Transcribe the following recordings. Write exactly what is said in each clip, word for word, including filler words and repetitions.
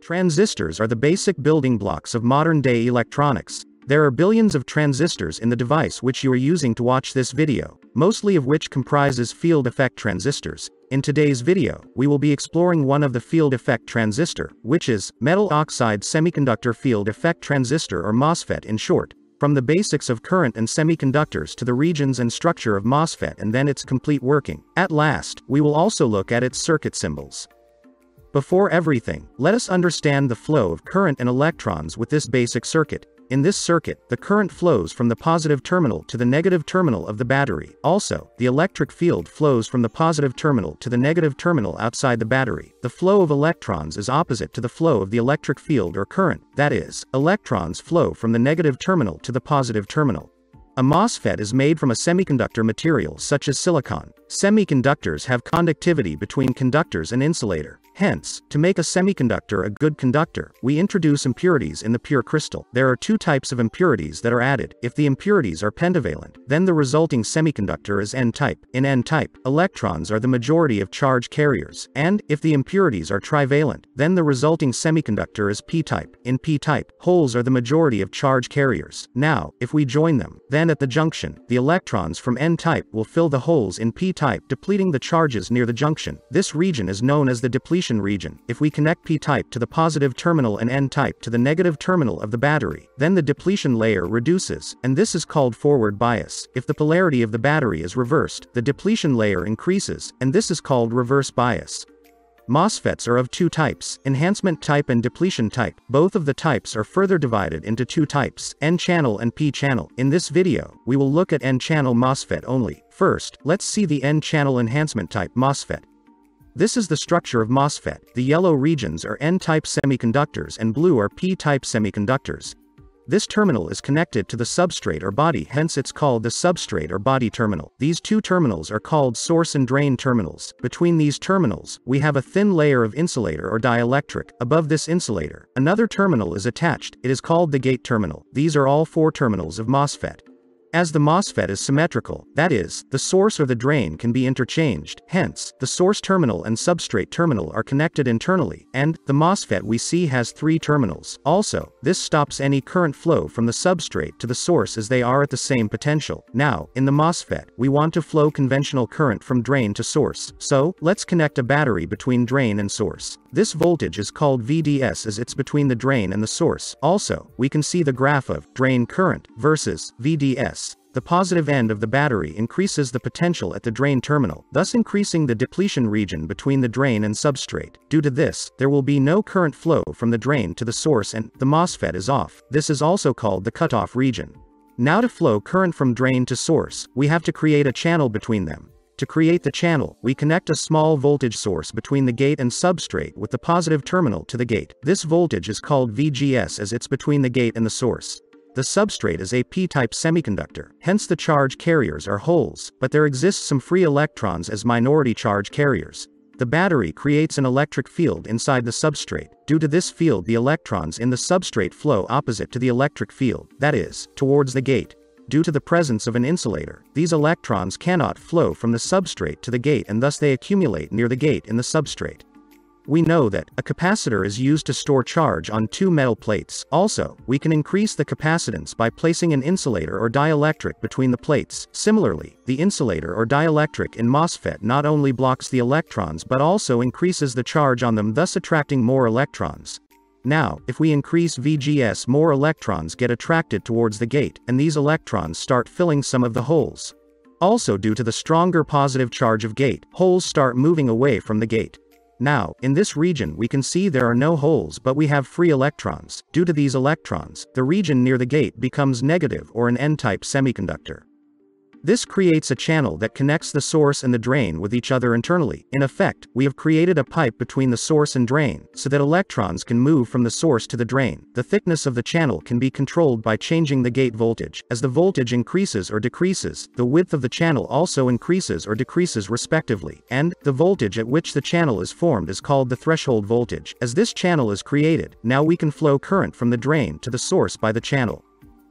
Transistors are the basic building blocks of modern-day electronics. There are billions of transistors in the device which you are using to watch this video, mostly of which comprises field effect transistors. In today's video, we will be exploring one of the field effect transistor, which is metal oxide semiconductor field effect transistor, or Mosfet in short. From the basics of current and semiconductors to the regions and structure of Mosfet and then its complete working. At last, we will also look at its circuit symbols. Before everything, let us understand the flow of current and electrons with this basic circuit. In this circuit, the current flows from the positive terminal to the negative terminal of the battery. Also, the electric field flows from the positive terminal to the negative terminal outside the battery. The flow of electrons is opposite to the flow of the electric field or current. That is, electrons flow from the negative terminal to the positive terminal. A MOSFET is made from a semiconductor material such as silicon. Semiconductors have conductivity between conductors and insulator. Hence, to make a semiconductor a good conductor, we introduce impurities in the pure crystal. There are two types of impurities that are added. If the impurities are pentavalent, then the resulting semiconductor is N-type. In N-type, electrons are the majority of charge carriers. And, if the impurities are trivalent, then the resulting semiconductor is P-type. In P-type, holes are the majority of charge carriers. Now, if we join them, then at the junction, the electrons from N-type will fill the holes in P-type, depleting the charges near the junction. This region is known as the depletion region. If we connect P-type to the positive terminal and N-type to the negative terminal of the battery, then the depletion layer reduces, and this is called forward bias. If the polarity of the battery is reversed, the depletion layer increases, and this is called reverse bias. MOSFETs are of two types, enhancement type and depletion type. Both of the types are further divided into two types, N-channel and P-channel. In this video, we will look at N-channel MOSFET only. First, let's see the N-channel enhancement type MOSFET. This is the structure of MOSFET. The yellow regions are N-type semiconductors and blue are P-type semiconductors. This terminal is connected to the substrate or body, hence it's called the substrate or body terminal. These two terminals are called source and drain terminals. Between these terminals, we have a thin layer of insulator or dielectric. Above this insulator, another terminal is attached. It is called the gate terminal. These are all four terminals of MOSFET. As the MOSFET is symmetrical, that is, the source or the drain can be interchanged, hence, the source terminal and substrate terminal are connected internally, and, the MOSFET we see has three terminals. Also, this stops any current flow from the substrate to the source as they are at the same potential. Now, in the MOSFET, we want to flow conventional current from drain to source, so, let's connect a battery between drain and source. This voltage is called V D S as it's between the drain and the source. Also, we can see the graph of drain current versus V D S. The positive end of the battery increases the potential at the drain terminal, thus increasing the depletion region between the drain and substrate. Due to this, there will be no current flow from the drain to the source and the MOSFET is off. This is also called the cutoff region. Now to flow current from drain to source, we have to create a channel between them. To create the channel, we connect a small voltage source between the gate and substrate with the positive terminal to the gate. This voltage is called V G S as it's between the gate and the source. The substrate is a P-type semiconductor, hence the charge carriers are holes, but there exists some free electrons as minority charge carriers. The battery creates an electric field inside the substrate. Due to this field, the electrons in the substrate flow opposite to the electric field, that is, towards the gate. Due to the presence of an insulator, these electrons cannot flow from the substrate to the gate and thus they accumulate near the gate in the substrate. We know that a capacitor is used to store charge on two metal plates. Also, we can increase the capacitance by placing an insulator or dielectric between the plates. Similarly, the insulator or dielectric in MOSFET not only blocks the electrons but also increases the charge on them, thus attracting more electrons. Now, if we increase V G S, more electrons get attracted towards the gate, and these electrons start filling some of the holes. Also, due to the stronger positive charge of gate, holes start moving away from the gate. Now, in this region we can see there are no holes but we have free electrons. Due to these electrons, the region near the gate becomes negative or an N-type semiconductor. This creates a channel that connects the source and the drain with each other internally. In effect, we have created a pipe between the source and drain, so that electrons can move from the source to the drain. The thickness of the channel can be controlled by changing the gate voltage. As the voltage increases or decreases, the width of the channel also increases or decreases respectively, and the voltage at which the channel is formed is called the threshold voltage. As this channel is created, now we can flow current from the drain to the source by the channel.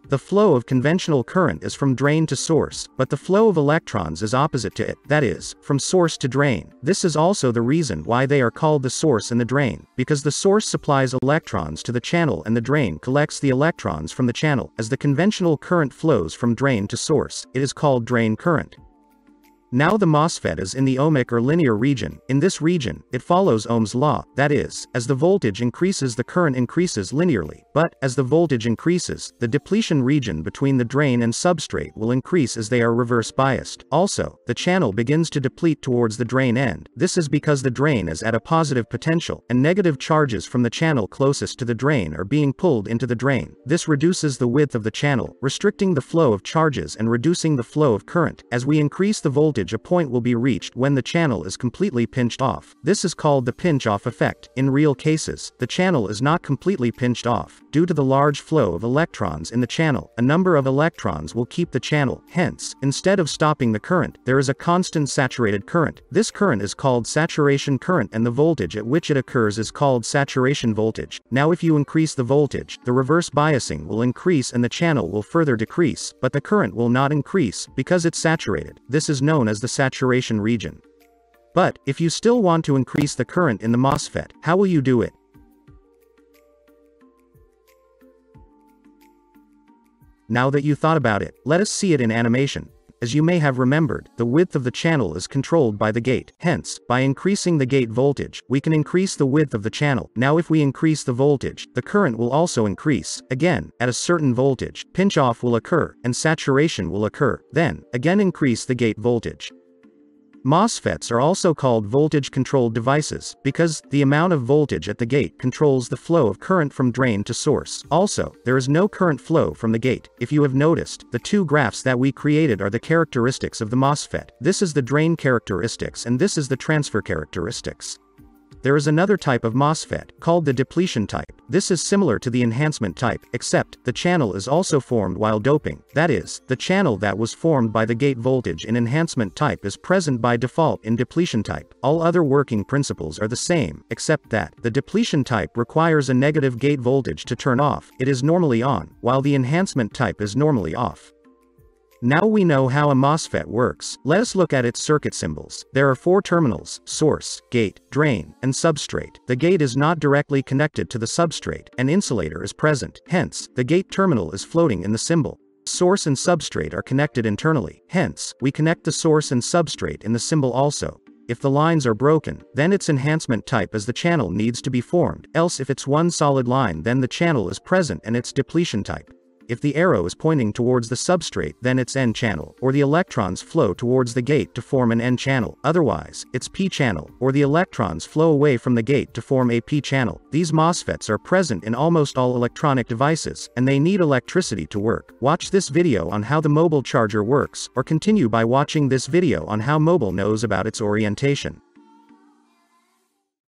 The flow of conventional current is from drain to source, but the flow of electrons is opposite to it, that is, from source to drain. This is also the reason why they are called the source and the drain, because the source supplies electrons to the channel and the drain collects the electrons from the channel. As the conventional current flows from drain to source, it is called drain current. Now the MOSFET is in the ohmic or linear region. In this region, it follows Ohm's law, that is, as the voltage increases the current increases linearly, but, as the voltage increases, the depletion region between the drain and substrate will increase as they are reverse biased. Also, the channel begins to deplete towards the drain end. This is because the drain is at a positive potential, and negative charges from the channel closest to the drain are being pulled into the drain. This reduces the width of the channel, restricting the flow of charges and reducing the flow of current. As we increase the voltage, a point will be reached when the channel is completely pinched off. This is called the pinch-off effect. In real cases, the channel is not completely pinched off. Due to the large flow of electrons in the channel, a number of electrons will keep the channel. Hence, instead of stopping the current, there is a constant saturated current. This current is called saturation current and the voltage at which it occurs is called saturation voltage. Now if you increase the voltage, the reverse biasing will increase and the channel will further decrease, but the current will not increase, because it's saturated. This is known as the saturation region. But, if you still want to increase the current in the MOSFET, how will you do it? Now that you thought about it, let us see it in animation. As you may have remembered, the width of the channel is controlled by the gate. Hence, by increasing the gate voltage, we can increase the width of the channel. Now if we increase the voltage, the current will also increase. Again, at a certain voltage, pinch-off will occur, and saturation will occur. Then, again increase the gate voltage. MOSFETs are also called voltage-controlled devices, because the amount of voltage at the gate controls the flow of current from drain to source. Also, there is no current flow from the gate. If you have noticed, the two graphs that we created are the characteristics of the MOSFET. This is the drain characteristics and this is the transfer characteristics. There is another type of MOSFET, called the depletion type. This is similar to the enhancement type, except, the channel is also formed while doping. That is, the channel that was formed by the gate voltage in enhancement type is present by default in depletion type. All other working principles are the same, except that, the depletion type requires a negative gate voltage to turn off. It is normally on, while the enhancement type is normally off. Now we know how a MOSFET works. Let us look at its circuit symbols. There are four terminals: source, gate, drain, and substrate. The gate is not directly connected to the substrate. An insulator is present. Hence, the gate terminal is floating in the symbol. Source and substrate are connected internally. Hence, we connect the source and substrate in the symbol also. If the lines are broken, then it's enhancement type as the channel needs to be formed. Else if it's one solid line, then the channel is present and it's depletion type. If the arrow is pointing towards the substrate, then it's N-channel, or the electrons flow towards the gate to form an N-channel. Otherwise, it's P-channel, or the electrons flow away from the gate to form a P-channel. These MOSFETs are present in almost all electronic devices, and they need electricity to work. Watch this video on how the mobile charger works, or continue by watching this video on how mobile knows about its orientation.